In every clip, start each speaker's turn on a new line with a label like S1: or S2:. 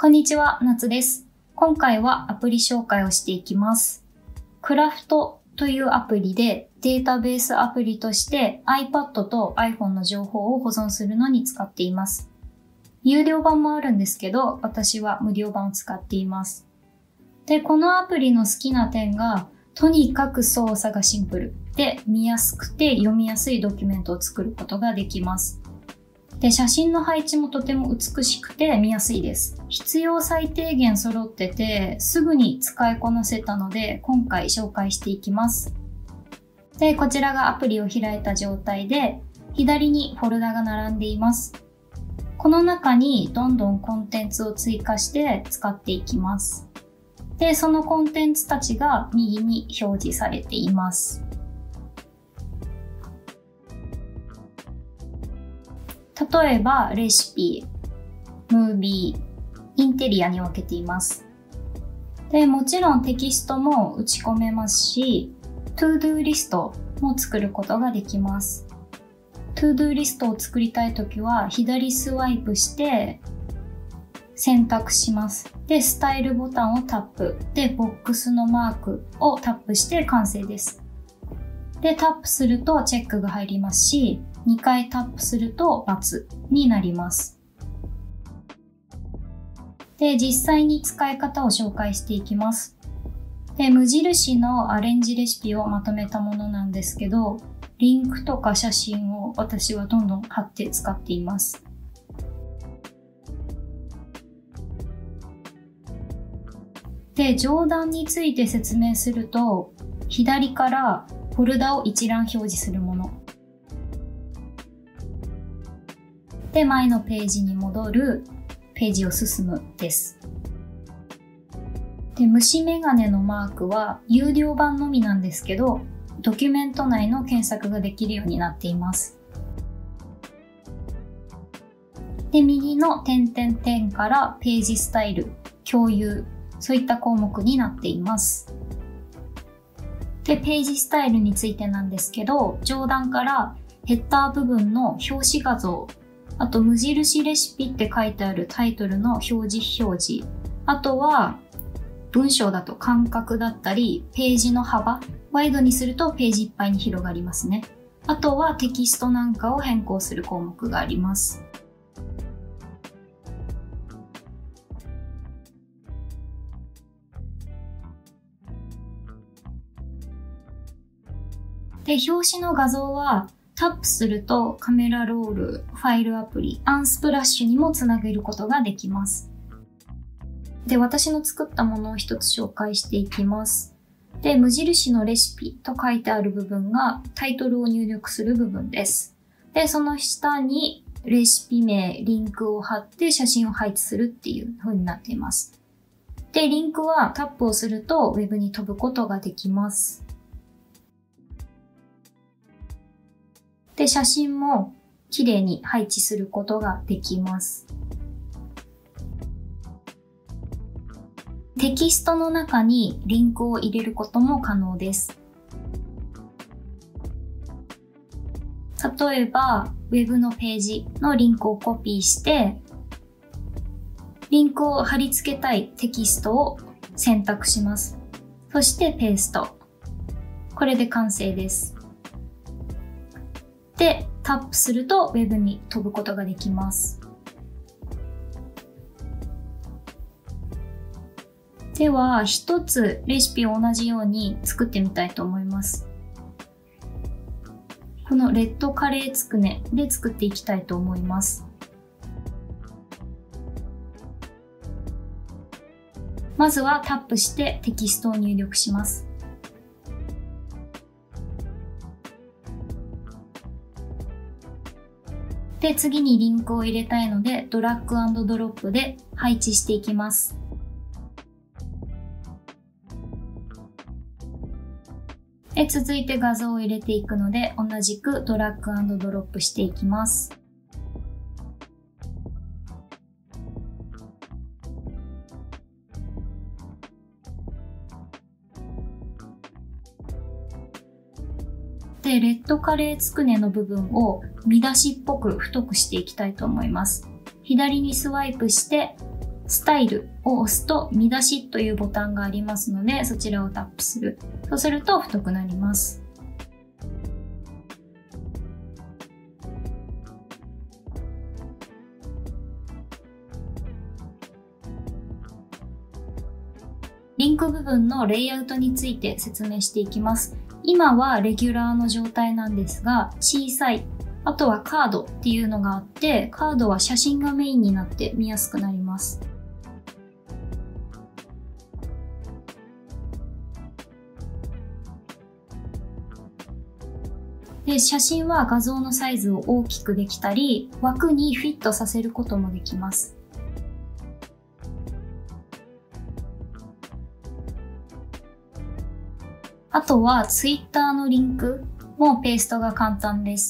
S1: こんにちは、夏です。今回はアプリ紹介をしていきます。クラフトというアプリでデータベースアプリとして iPad と iPhone の情報を保存するのに使っています。有料版もあるんですけど、私は無料版を使っています。で、このアプリの好きな点が、とにかく操作がシンプルで見やすくて読みやすいドキュメントを作ることができます。で、写真の配置もとても美しくて見やすいです。必要最低限揃っててすぐに使いこなせたので今回紹介していきます。で、こちらがアプリを開いた状態で左にフォルダが並んでいます。この中にどんどんコンテンツを追加して使っていきます。で、そのコンテンツたちが右に表示されています。例えば、レシピ、ムービー、インテリアに分けています。で、もちろんテキストも打ち込めますし、トゥードゥーリストも作ることができます。トゥードゥーリストを作りたいときは、左スワイプして選択します。で、スタイルボタンをタップ。で、ボックスのマークをタップして完成です。で、タップするとチェックが入りますし、2回タップすると×になります。で、実際に使い方を紹介していきます。で、無印のアレンジレシピをまとめたものなんですけど、リンクとか写真を私はどんどん貼って使っています。で、上段について説明すると、左からフォルダを一覧表示するもの。で、前のページに戻る、ページを進むです。で、虫眼鏡のマークは有料版のみなんですけど、ドキュメント内の検索ができるようになっています。で、右の点々点からページスタイル、共有、そういった項目になっています。で、ページスタイルについてなんですけど、上段からヘッダー部分の表紙画像、あと無印レシピって書いてあるタイトルの表示、あとは文章だと間隔だったり、ページの幅、ワイドにするとページいっぱいに広がりますね。あとはテキストなんかを変更する項目があります。で、表紙の画像はタップするとカメラロール、ファイルアプリ、アンスプラッシュにもつなげることができます。で、私の作ったものを一つ紹介していきます。で、無印のレシピと書いてある部分がタイトルを入力する部分です。で、その下にレシピ名、リンクを貼って写真を配置するっていう風になっています。で、リンクはタップをするとウェブに飛ぶことができます。で、写真も綺麗に配置することができます。テキストの中にリンクを入れることも可能です。例えば、ウェブのページのリンクをコピーして、リンクを貼り付けたいテキストを選択します。そしてペースト。これで完成です。で、タップするとウェブに飛ぶことができます。では、一つレシピを同じように作ってみたいと思います。このレッドカレーつくねで作っていきたいと思います。まずはタップしてテキストを入力します。で、次にリンクを入れたいので、ドラッグ&ドロップで配置していきます。で、続いて画像を入れていくので、同じくドラッグ&ドロップしていきます。で、レッドカレーつくねの部分を見出しっぽく太くしていきたいと思います。左にスワイプして、 スタイルを押すと見出しというボタンがありますので、そちらをタップする。そうすると太くなります。リンク部分のレイアウトについて説明していきます。今はレギュラーの状態なんですが、小さい、あとはカードっていうのがあって、カードは写真がメインになって見やすくなります。で、写真は画像のサイズを大きくできたり、枠にフィットさせることもできます。あとは Twitter のリンクもペーストが簡単です。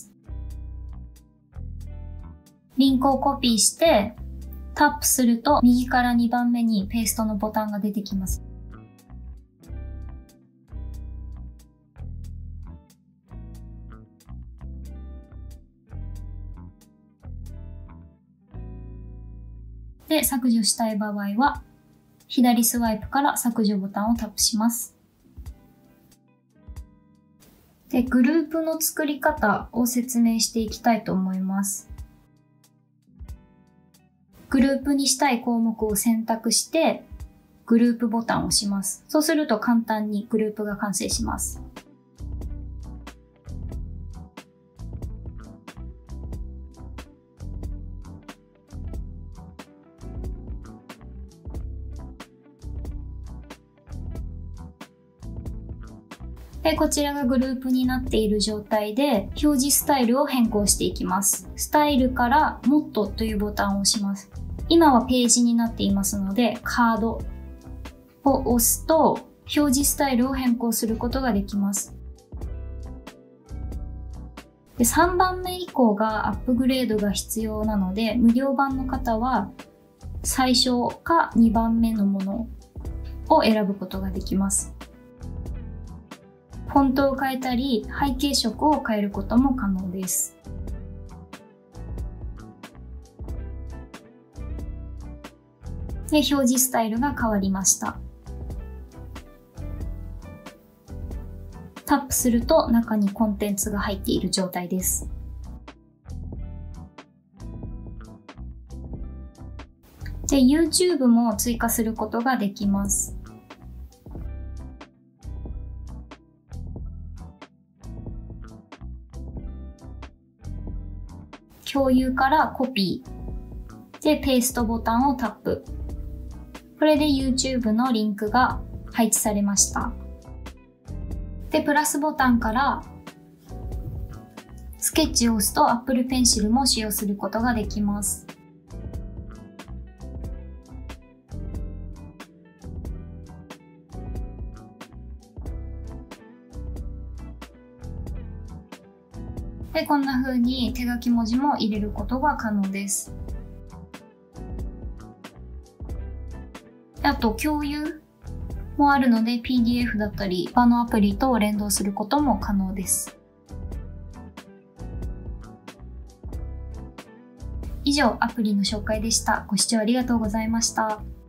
S1: リンクをコピーしてタップすると右から2番目にペーストのボタンが出てきます。で、削除したい場合は左スワイプから削除ボタンをタップします。で、グループの作り方を説明していきたいと思います。グループにしたい項目を選択して、グループボタンを押します。そうすると簡単にグループが完成します。で、こちらがグループになっている状態で、表示スタイルを変更していきます。スタイルからもっとというボタンを押します。今はページになっていますので、カードを押すと、表示スタイルを変更することができます。で、3番目以降がアップグレードが必要なので、無料版の方は最初か2番目のものを選ぶことができます。フォントを変えたり、背景色を変えることも可能です。で、表示スタイルが変わりました。タップすると中にコンテンツが入っている状態です。で、YouTube も追加することができます。共有からコピー。で、ペーストボタンをタップ。これで YouTube のリンクが配置されました。で、プラスボタンからスケッチを押すと Apple Pencil も使用することができます。で、こんな風に手書き文字も入れることが可能です。あと、共有もあるので PDF だったり他のアプリと連動することも可能です。以上、アプリの紹介でした。ご視聴ありがとうございました。